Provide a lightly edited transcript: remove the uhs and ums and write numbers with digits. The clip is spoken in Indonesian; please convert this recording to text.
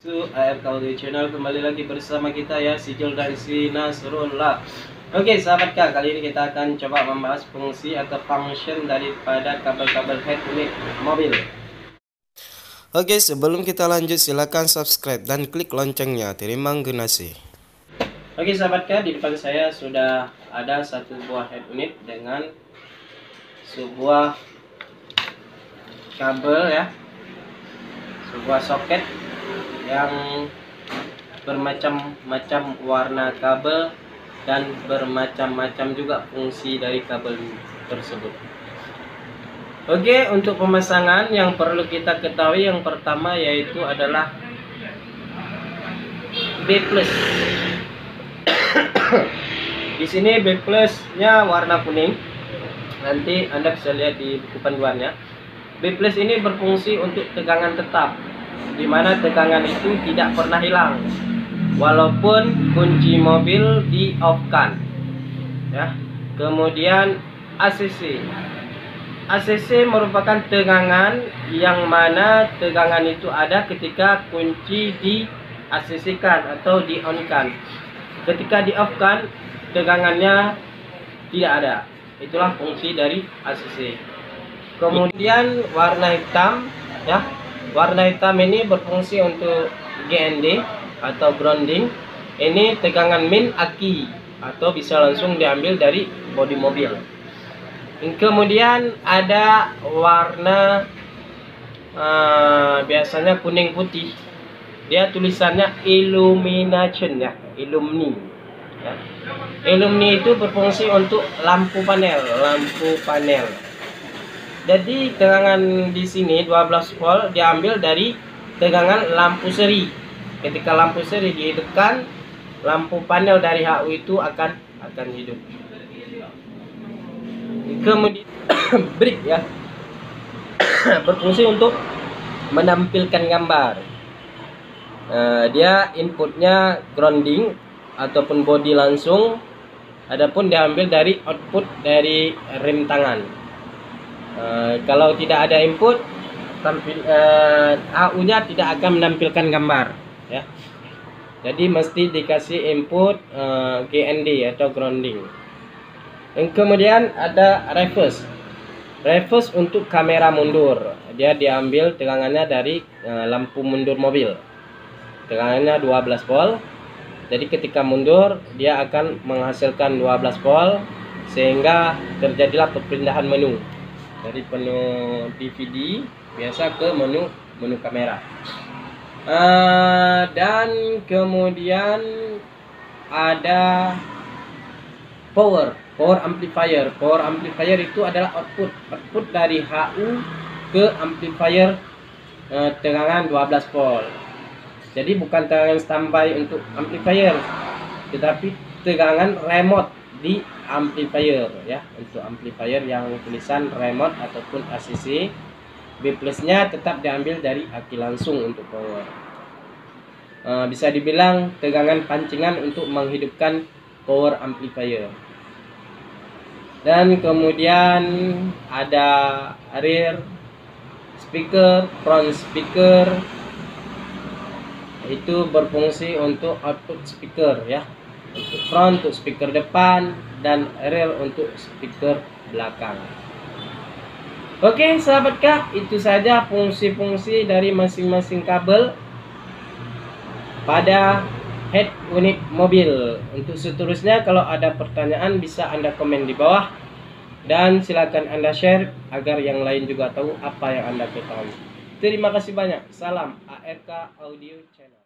ARK Audio Channel, kembali lagi bersama kita ya, Sijil dan si Nasrullah. Oke sahabat Kak, kali ini kita akan coba membahas fungsi atau function daripada kabel-kabel head unit mobil. Oke, sebelum kita lanjut silakan subscribe dan klik loncengnya. Terima kasih. Oke sahabat Kak, di depan saya sudah ada satu buah head unit dengan sebuah kabel ya, sebuah soket yang bermacam-macam warna kabel dan bermacam-macam juga fungsi dari kabel tersebut. Oke, untuk pemasangan yang perlu kita ketahui yang pertama yaitu adalah B+. Di sini B+, nya warna kuning. Nanti Anda bisa lihat di buku panduannya. B+ ini berfungsi untuk tegangan tetap, di mana tegangan itu tidak pernah hilang walaupun kunci mobil di off kan ya. Kemudian ACC merupakan tegangan yang mana tegangan itu ada ketika kunci di ACC kan atau di on kan. Ketika di off kan tegangannya tidak ada. Itulah fungsi dari ACC. Kemudian warna hitam ya. Warna hitam ini berfungsi untuk GND atau grounding. Ini tegangan min aki atau bisa langsung diambil dari bodi mobil. Kemudian ada warna biasanya kuning putih. Dia tulisannya illumination ya, illumini. Ya. Illumini itu berfungsi untuk lampu panel. Jadi tegangan di sini 12 volt diambil dari tegangan lampu seri. Ketika lampu seri dihidupkan, lampu panel dari HU itu akan hidup. Kemudian brick ya, berfungsi untuk menampilkan gambar. Dia inputnya grounding ataupun body langsung, adapun diambil dari output dari rem tangan. Kalau tidak ada input, HU-nya tidak akan menampilkan gambar ya. Jadi mesti dikasih input GND atau grounding. Kemudian ada reverse untuk kamera mundur. Dia diambil tegangannya dari lampu mundur mobil. Tegangannya 12 volt. Jadi ketika mundur dia akan menghasilkan 12 volt sehingga terjadilah perpindahan menu dari menu DVD biasa ke menu kamera. Dan kemudian ada power amplifier. Power amplifier itu adalah output dari HU ke amplifier tegangan 12 volt. Jadi bukan tegangan standby untuk amplifier, tetapi tegangan remote di amplifier ya. Untuk amplifier yang tulisan remote ataupun ACC, B+ nya tetap diambil dari aki langsung untuk power. Bisa dibilang tegangan pancingan untuk menghidupkan power amplifier. Dan kemudian ada rear speaker, front speaker. Itu berfungsi untuk output speaker ya. Untuk front untuk speaker depan dan rear untuk speaker belakang. Oke sahabat Kak, itu saja fungsi-fungsi dari masing-masing kabel pada head unit mobil. Untuk seterusnya kalau ada pertanyaan bisa Anda komen di bawah dan silakan Anda share agar yang lain juga tahu apa yang Anda ketahui. Terima kasih banyak. Salam ARK Audio Channel.